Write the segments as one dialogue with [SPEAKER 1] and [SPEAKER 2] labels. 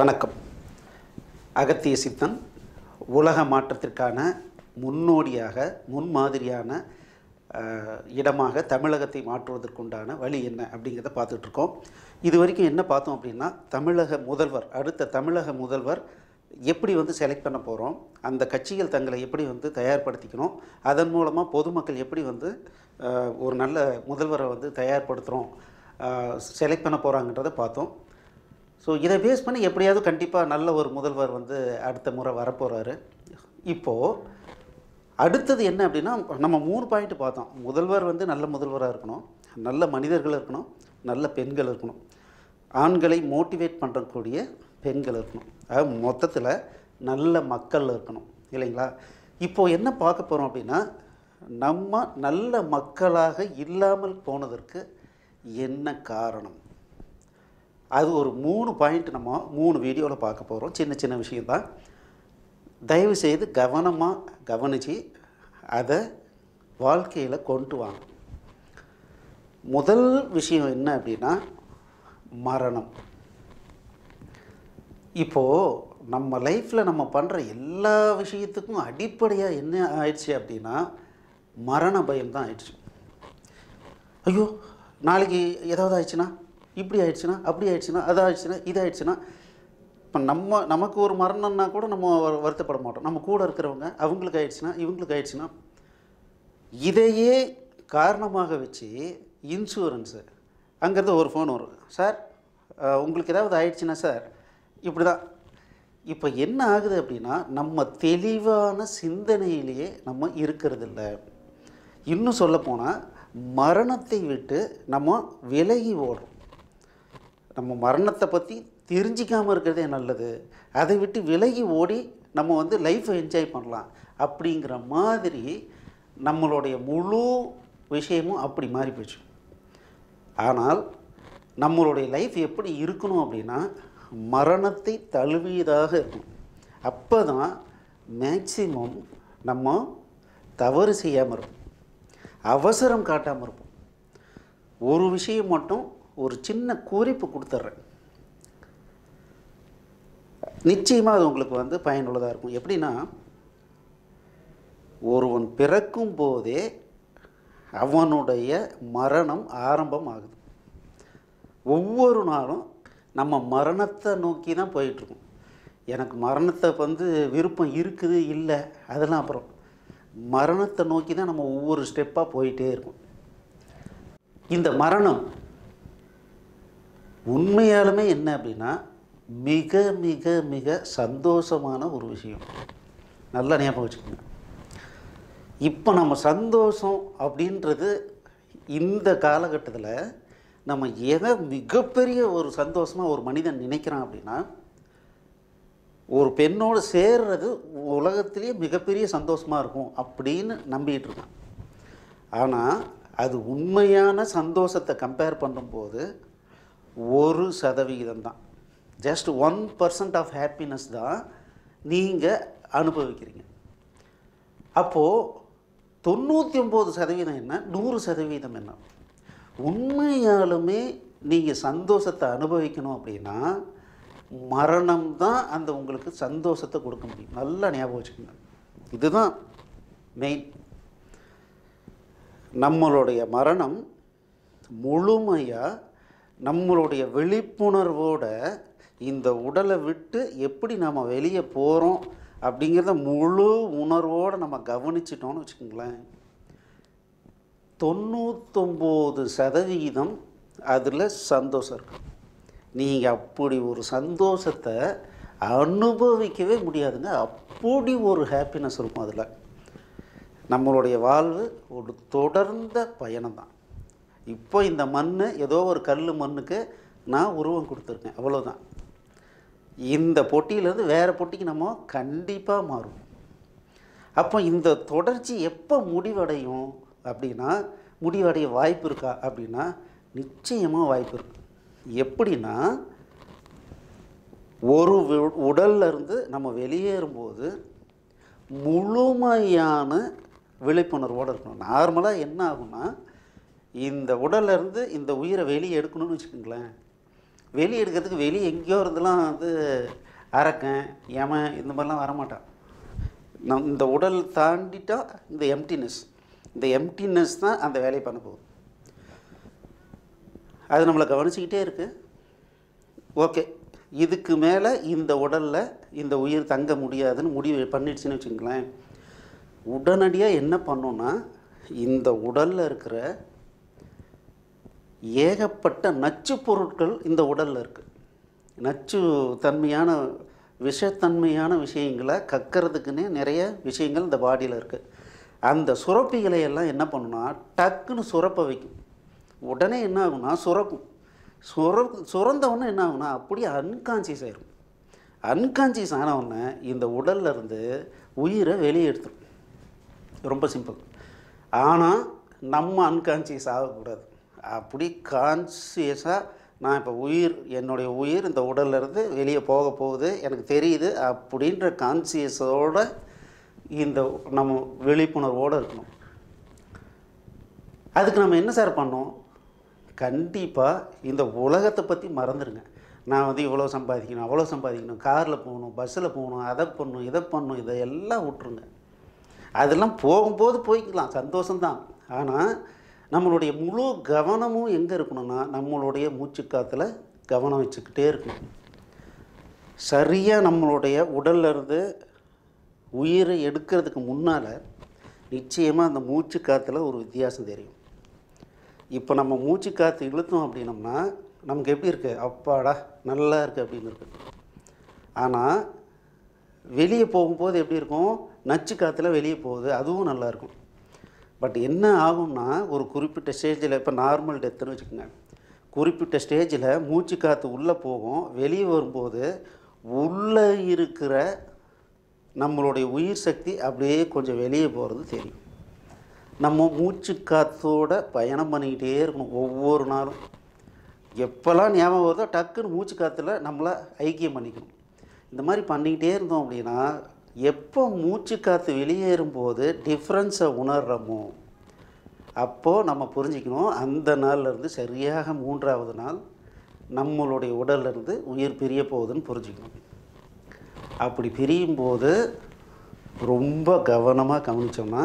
[SPEAKER 1] வணக்கம். அகத்திய சித்தன் உலக மாற்றத்திற்கான முன்னோடியாக முன்மாதிரியான இடமாக தமிழகத்தை மாற்றுவதற்குண்டான வழி என்ன அப்படிங்கிறத பார்த்துட்ருக்கோம். இது வரைக்கும் என்ன பார்த்தோம் அப்படின்னா, அடுத்த தமிழக முதல்வர் எப்படி செலக்ட் பண்ண போகிறோம், அந்த கட்சிகள் தங்களை எப்படி தயார்படுத்திக்கணும், அதன் மூலமாக பொதுமக்கள் எப்படி ஒரு நல்ல முதல்வரை தயார்படுத்துகிறோம், செலக்ட் பண்ண போகிறாங்கன்றதை பார்த்தோம். ஸோ இதை பேஸ் பண்ணி எப்படியாவது கண்டிப்பாக நல்ல ஒரு முதல்வர் அடுத்த முறை வரப்போகிறாரு. இப்போது அடுத்தது என்ன அப்படின்னா, நம்ம 3 பாயிண்ட் பார்த்தோம். முதல்வர் நல்ல முதல்வராக இருக்கணும், நல்ல மனிதர்கள் இருக்கணும், நல்ல பெண்கள் இருக்கணும், ஆண்களை மோட்டிவேட் பண்ணுறக்கூடிய பெண்கள் இருக்கணும், அதாவது மொத்தத்தில் நல்ல மக்கள் இருக்கணும், இல்லைங்களா? இப்போது என்ன பார்க்க போகிறோம் அப்படின்னா, நம்ம நல்ல மக்களாக இல்லாமல் போனதற்கு என்ன காரணம், அது ஒரு 3 பாயிண்ட் நம்ம 3 வீடியோவில் பார்க்க போகிறோம். சின்ன சின்ன விஷயந்தான். தயவுசெய்து கவனமாக கவனித்து அதை வாழ்க்கையில் கொண்டு வாங்க. முதல் விஷயம் என்ன அப்படின்னா, மரணம். இப்போது நம்ம லைஃப்பில் நம்ம பண்ணுற எல்லா விஷயத்துக்கும் அடிப்படையாக என்ன ஆயிடுச்சு அப்படின்னா, மரண பயம்தான் ஆயிடுச்சு. ஐயோ நாளைக்கு ஏதாவது ஆயிடுச்சுன்னா, இப்படி ஆயிடுச்சுன்னா, அப்படி ஆயிடுச்சுன்னா, அது ஆயிடுச்சுன்னா, இது ஆயிடுச்சுன்னா. இப்போ நமக்கு ஒரு மரணம்னா கூட நம்ம வருத்தப்பட மாட்டோம். நம்ம கூட இருக்கிறவங்க அவங்களுக்கு ஆயிடுச்சுன்னா, இவங்களுக்கு ஆயிடுச்சுன்னா. இதையே காரணமாக வச்சு இன்சூரன்ஸு அங்கேருந்து ஒரு ஃபோன் வரும், சார் உங்களுக்கு ஏதாவது ஆயிடுச்சுன்னா சார் இப்படி தான். இப்போ என்ன ஆகுது அப்படின்னா, நம்ம தெளிவான சிந்தனையிலேயே நம்ம இருக்கிறதில்ல. இன்னும் சொல்லப்போனால் மரணத்தை விட்டு நம்ம விலகி ஓடுறோம். நம்ம மரணத்தை பற்றி தெரிஞ்சிக்காமல் இருக்கிறதே நல்லது, அதை விட்டு விலகி ஓடி நம்ம லைஃப்பை என்ஜாய் பண்ணலாம் அப்படிங்கிற மாதிரி நம்மளுடைய முழு விஷயமும் அப்படி மாறி போச்சு. ஆனால் நம்மளுடைய லைஃப் எப்படி இருக்கணும் அப்படின்னா, மரணத்தை தழுவியதாக இருக்கணும். அப்போ தான் மேக்சிமம் நம்ம தவறு செய்யாமல் இருப்போம், அவசரம் காட்டாமல் இருப்போம். ஒரு விஷயம் மட்டும் ஒரு சின்ன குறிப்பு கொடுத்துட்றேன், நிச்சயமாக அது உங்களுக்கு பயனுள்ளதாக இருக்கும். எப்படின்னா, ஒருவன் பிறக்கும் போதே அவனுடைய மரணம் ஆரம்பம் ஆகுது. ஒவ்வொரு நாளும் நம்ம மரணத்தை நோக்கி தான் போயிட்டுருக்கோம். எனக்கு மரணத்தை விருப்பம் இருக்குது இல்லை அதெல்லாம் அப்புறம், மரணத்தை நோக்கி தான் நம்ம ஒவ்வொரு ஸ்டெப்பாக போயிட்டே இருக்கோம். இந்த மரணம் உண்மையாலுமே என்ன அப்படின்னா, மிக மிக மிக சந்தோஷமான ஒரு விஷயம். நல்லா ஞாபகம் வச்சுக்கோங்க. இப்போ நம்ம சந்தோஷம் அப்படின்றது இந்த காலகட்டத்தில் நம்ம எதை மிகப்பெரிய ஒரு சந்தோஷமாக ஒரு மனிதன் நினைக்கிறான் அப்படின்னா, ஒரு பெண்ணோடு சேர்றது உலகத்திலேயே மிகப்பெரிய சந்தோஷமாக இருக்கும் அப்படின்னு நம்பிக்கிட்டு இருக்கான். ஆனால் அது உண்மையான சந்தோஷத்தை கம்பேர் பண்ணும்போது 1% தான், ஜஸ்ட் 1% ஆஃப் ஹாப்பினஸ் தான் நீங்கள் அனுபவிக்கிறீங்க. அப்போது 99% என்ன, 100% என்ன? உண்மையாலுமே நீங்கள் சந்தோஷத்தை அனுபவிக்கணும் அப்படின்னா மரணம் தான் உங்களுக்கு சந்தோஷத்தை கொடுக்க முடியும். நல்லா ஞாபகம் வச்சுக்கோங்க. இதுதான் மெயின். நம்மளுடைய மரணம் முழுமையாக நம்மளுடைய விழிப்புணர்வோட இந்த உடலை விட்டு எப்படி நம்ம வெளியே போகிறோம் அப்படிங்கிறத முழு உணர்வோடு நம்ம கவனிச்சிட்டோன்னு வச்சுக்கோங்களேன், 99% அதில் சந்தோஷம் இருக்குது. நீங்கள் அப்படி ஒரு சந்தோஷத்தை அனுபவிக்கவே முடியாதுங்க. அப்படி ஒரு ஹாப்பினஸ் இருக்கும் அதில். நம்மளுடைய வாழ்வு ஒரு தொடர்ந்த பயணம் தான். இப்போ இந்த மண் ஏதோ ஒரு கல் மண்ணுக்கு நான் உருவம் கொடுத்துருக்கேன், அவ்வளோதான். இந்த பொட்டியிலேருந்து வேறு பொட்டிக்கு நம்ம கண்டிப்பாக மாறும். அப்போ இந்த தொடர்ச்சி எப்போ முடிவடையும் அப்படின்னா, முடிவடைய வாய்ப்பு இருக்கா அப்படின்னா நிச்சயமாக வாய்ப்பு இருக்குது. எப்படின்னா, ஒரு உடல்லேருந்து நம்ம வெளியேறும்போது முழுமையான விழிப்புணர்வோடு இருக்கணும். நார்மலாக என்ன ஆகும்னா, இந்த உடல்லேருந்து இந்த உயிரை வெளியே எடுக்கணும்னு வச்சுக்கோங்களேன், வெளியே எடுக்கிறதுக்கு வெளியே எங்கேயோ இருந்தெல்லாம் வந்து அரக்கன் யமன் இந்த மாதிரிலாம் வரமாட்டான். இந்த உடல் தாண்டிட்டா இந்த எம்டினஸ் தான் அந்த வேலையை பண்ண போகுது. அது நம்மளை கவனிச்சிக்கிட்டே இருக்குது. ஓகே, இதுக்கு மேலே இந்த உடலில் இந்த உயிர் தங்க முடியாதுன்னு முடிவு பண்ணிடுச்சுன்னு வச்சுங்களேன். உடனடியாக என்ன பண்ணோன்னா, இந்த உடலில் இருக்கிற ஏகப்பட்ட நச்சு பொருட்கள் இந்த உடலில் இருக்குது. நச்சு தன்மையான விஷத்தன்மையான விஷயங்களை கக்கிறதுக்குன்னே நிறைய விஷயங்கள் இந்த பாடியில் இருக்குது. அந்த சுரப்பிகளை எல்லாம் என்ன பண்ணுன்னா டக்குன்னு சுரப்ப வைக்கும். உடனே என்ன ஆகும்னா சுரக்கும். சுரந்தவுடனே என்ன ஆகும்னா அப்படியே அன்கான்சியஸ் ஆகிடும். அன்கான்சியஸ் ஆனவுடனே இந்த உடலில் இருந்து உயிரை வெளியே எடுத்துடும். ரொம்ப சிம்பிள். ஆனால் நம்ம அன்கான்சியஸ் ஆகக்கூடாது. அப்படி கான்சியஸாக நான் இப்போ என்னுடைய உயிர் இந்த உடல்லேருந்து வெளியே போக போகுது எனக்கு தெரியுது அப்படின்ற கான்சியஸோடு இந்த நம்ம விழிப்புணர்வோடு இருக்கணும். அதுக்கு நம்ம என்ன சார் பண்ணோம்? கண்டிப்பாக இந்த உலகத்தை பற்றி மறந்துடுங்க. நான் வந்து இவ்வளோ சம்பாதிக்கணும், அவ்வளோ சம்பாதிக்கணும், காரில் போகணும், பஸ்ஸில் போகணும், அதை பண்ணணும், இதை பண்ணணும், இதையெல்லாம் விட்டுருங்க. அதெல்லாம் போகும்போது போய்க்கலாம், சந்தோஷம்தான். ஆனால் நம்மளுடைய முழு கவனமும் எங்கே இருக்கணும்னா நம்மளுடைய மூச்சுக்காத்தில் கவனம் வச்சுக்கிட்டே இருக்கணும். சரியாக நம்மளுடைய உடல்லேருந்து உயிரை எடுக்கிறதுக்கு முன்னால் நிச்சயமாக அந்த மூச்சுக்காத்தில் ஒரு வித்தியாசம் தெரியும். இப்போ நம்ம மூச்சுக்காற்று இழுத்தோம் அப்படின்னம்னா நமக்கு எப்படி இருக்குது? அப்பாடா நல்லா இருக்குது அப்படின்னு இருக்குது. ஆனால் வெளியே போகும்போது எப்படி இருக்கும்? நச்சு காற்றுல வெளியே போகுது, அதுவும் நல்லாயிருக்கும். பட் என்ன ஆகும்னா ஒரு குறிப்பிட்ட ஸ்டேஜில், இப்போ நார்மல் டெத்துன்னு வச்சுக்கோங்க, குறிப்பிட்ட ஸ்டேஜில் மூச்சு காற்று உள்ளே போகும், வெளியே வரும்போது உள்ளே இருக்கிற நம்மளுடைய உயிர் சக்தி அப்படியே கொஞ்சம் வெளியே போகிறது தெரியும். நம்ம மூச்சு காற்றோட பயணம் பண்ணிக்கிட்டே இருக்கணும் ஒவ்வொரு நாளும். எப்போல்லாம் ஞாபகம் வருதோ டக்குன்னு மூச்சு காற்றுல நம்மளை ஐக்கியம் பண்ணிக்கணும். இந்த மாதிரி பண்ணிக்கிட்டே இருந்தோம் அப்படின்னா எப்போ மூச்சு காற்று வெளியேறும்போது டிஃப்ரென்ஸை உணர்கிறோமோ அப்போது நம்ம புரிஞ்சிக்கணும் அந்த நாள்லேருந்து சரியாக 3ஆவது நாள் நம்மளுடைய உடல்லேருந்து உயிர் பிரிய போகுதுன்னு புரிஞ்சுக்கணும். அப்படி பிரியும்போது ரொம்ப கவனமாக கவனித்தோம்னா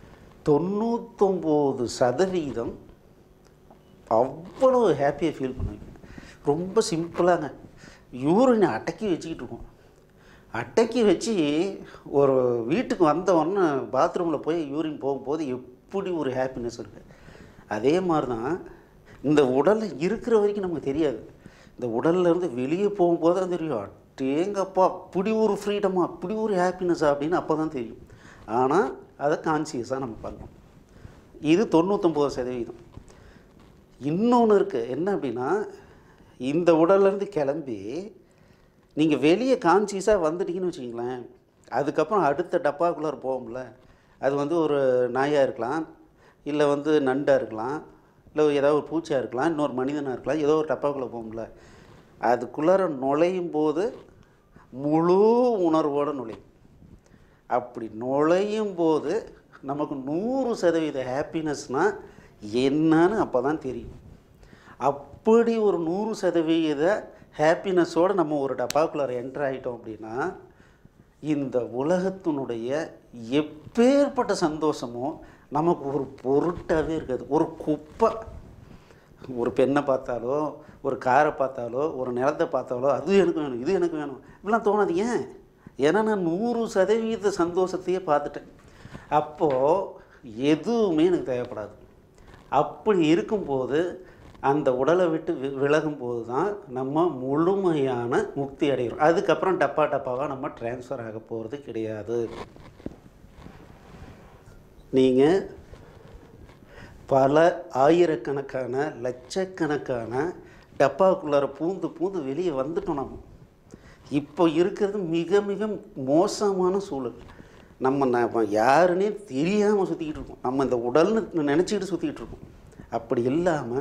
[SPEAKER 1] 99% அவ்வளோ ஹாப்பியாக ஃபீல் பண்ணுவீங்க. ரொம்ப சிம்பிளாங்க. யூரினை அடக்கி வச்சுக்கிட்டு இருக்கோம். அடக்கி வச்சு ஒரு வீட்டுக்கு வந்தவொடனே பாத்ரூமில் போய் யூரின் போகும்போது எப்படி ஒரு ஹாப்பினஸ் இருக்குது. அதே மாதிரி தான் இந்த உடலில் இருக்கிற வரைக்கும் நமக்கு தெரியாது. இந்த உடல்லேருந்து வெளியே போகும்போது தான் தெரியும், அட்டேங்கப்பா அப்படி ஒரு ஃப்ரீடமா, அப்படி ஒரு ஹாப்பினஸ்ஸா அப்படின்னு அப்போ தான் தெரியும். ஆனால் அதை கான்சியஸாக நம்ம பண்ணோம். இது 99%. இன்னொன்று இருக்குது. என்ன அப்படின்னா, இந்த உடல்லேருந்து கிளம்பி நீங்கள் வெளியே கான்சியஸாக வந்துட்டீங்கன்னு வச்சுக்கிங்களேன், அதுக்கப்புறம் அடுத்த டப்பாக்குள்ளார போகும்ல. அது வந்து ஒரு நாயாக இருக்கலாம், இல்லை வந்து நண்டாக இருக்கலாம், இல்லை ஏதாவது ஒரு பூச்சியாக இருக்கலாம், இன்னொரு மனிதனாக இருக்கலாம், ஏதோ ஒரு டப்பாக்குள்ளே போகும்ல. அதுக்குள்ளார நுழையும் போது முழு உணர்வோடு நுழையும். அப்படி நுழையும் போது நமக்கு 100% ஹாப்பினஸ்னால் என்னன்னு அப்போ தான் தெரியும். அப்படி ஒரு 100% ஹாப்பினஸோடு நம்ம ஒரு டப்பாக்குள்ளார என்டர் ஆகிட்டோம் அப்படின்னா இந்த உலகத்தினுடைய எப்பேற்பட்ட சந்தோஷமோ நமக்கு ஒரு பொருட்டாகவே இருக்காது. ஒரு குப்பை. ஒரு பெண்ணை பார்த்தாலோ, ஒரு காரை பார்த்தாலோ, ஒரு நிலத்தை பார்த்தாலோ அது எனக்கு வேணும், இது எனக்கு வேணும் இப்படிலாம் தோணாது. ஏன்? ஏன்னா நான் 100% சந்தோஷத்தையே பார்த்துட்டேன். அப்போது எதுவுமே எனக்கு தேவைப்படாது. அப்படி இருக்கும்போது அந்த உடலை விட்டு விலகும்போது தான் நம்ம முழுமையான முக்தி அடைகிறோம். அதுக்கப்புறம் டப்பாவாக நம்ம டிரான்ஸ்ஃபர் ஆக போகிறது கிடையாது. நீங்கள் பல ஆயிரக்கணக்கான லட்சக்கணக்கான டப்பாவுக்குள்ளார பூந்து வெளியே வந்துட்டோம். நம்ம இப்போ இருக்கிறது மிக மிக மோசமான சூழல். நம்ம யாருன்னே தெரியாமல் சுற்றிக்கிட்டு இருக்கோம். நம்ம இந்த உடல்னு நினச்சிக்கிட்டு சுற்றிக்கிட்டு இருக்கோம். அப்படி இல்லாமல்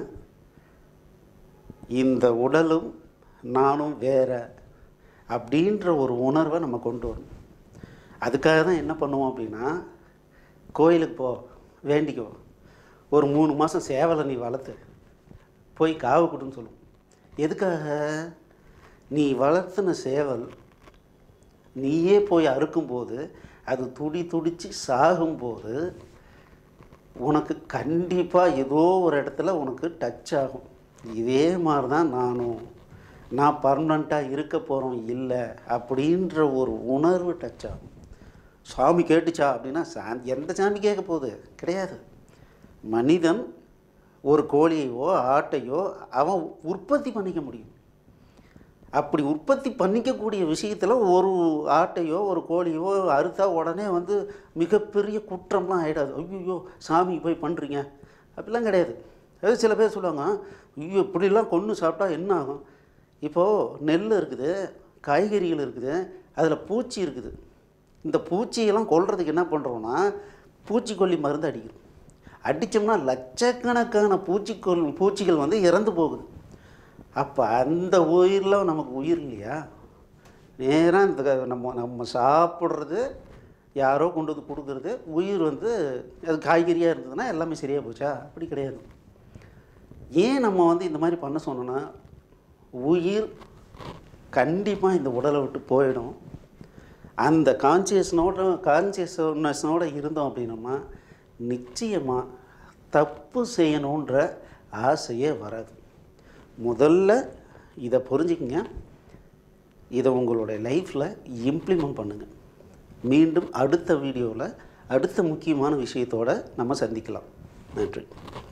[SPEAKER 1] இந்த உடலும் நானும் வேற அப்படின்ற ஒரு உணர்வை நம்ம கொண்டு வரணும். அதுக்காக தான் என்ன பண்ணுவோம் அப்படின்னா, கோயிலுக்கு போ, வேண்டிக்கோ, ஒரு 3 மாதம் சேவலை நீ வளர்த்து போய் காவு கொடுன்னு சொல்லுவோம். எதுக்காக? நீ வளர்த்துன சேவல் நீயே போய் அறுக்கும்போது அது துடித்து சாகும்போது உனக்கு கண்டிப்பாக ஏதோ ஒரு இடத்துல உனக்கு டச் ஆகும். இதே மாதிரி தான் நான் பர்மனண்ட்டாக இருக்க போகிறோம் இல்லை அப்படின்ற ஒரு உணர்வு டச் ஆகும். சாமி கேட்டுச்சா அப்படின்னா எந்த சாமி கேட்க போகுது? கிடையாது. மனிதன் ஒரு கோழியோ ஆட்டையோ அவன் உற்பத்தி பண்ணிக்க முடியும். அப்படி உற்பத்தி பண்ணிக்கக்கூடிய விஷயத்தில் ஒரு ஆட்டையோ ஒரு கோழியோ அறுத்தா உடனே மிகப்பெரிய குற்றம்லாம் ஆகிடாது. ஐயோ சாமி போய் பண்ணுறீங்க அப்படிலாம் கிடையாது. அது சில பேர் சொல்லுவாங்க, ஐயோ இப்படிலாம் கொன்று சாப்பிட்டா என்ன ஆகும்? இப்போது நெல் இருக்குது, காய்கறிகள் இருக்குது, அதில் பூச்சி இருக்குது. இந்த பூச்சியெல்லாம் கொல்றதுக்கு என்ன பண்ணுறோன்னா பூச்சிக்கொல்லி மருந்து அடிக்கிறோம். அடித்தோம்னா லட்சக்கணக்கான பூச்சிகள் இறந்து போகுது. அப்போ அந்த உயிரில் நமக்கு உயிர் இல்லையா? நேராக இந்த நம்ம சாப்பிட்றது யாரோ கொண்டு வந்து கொடுக்குறது உயிர் அது காய்கறியாக இருந்ததுன்னா எல்லாமே சரியாக போச்சா? அப்படி கிடையாது. ஏன் நம்ம இந்த மாதிரி பண்ண சொன்னோன்னா, உயிர் கண்டிப்பாக இந்த உடலை விட்டு போயிடும். அந்த கான்சியஸ்னஸோடு இருந்தோம் அப்படின்னோம்னா நிச்சயமாக தப்பு செய்யணுன்ற ஆசையே வராது. முதல்ல இதை புரிஞ்சுக்கங்க. இதை உங்களுடைய லைஃப்பில் இம்ப்ளிமெண்ட் பண்ணுங்கள். மீண்டும் அடுத்த வீடியோவில் அடுத்த முக்கியமான விஷயத்தோடு நம்ம சந்திக்கலாம். நன்றி.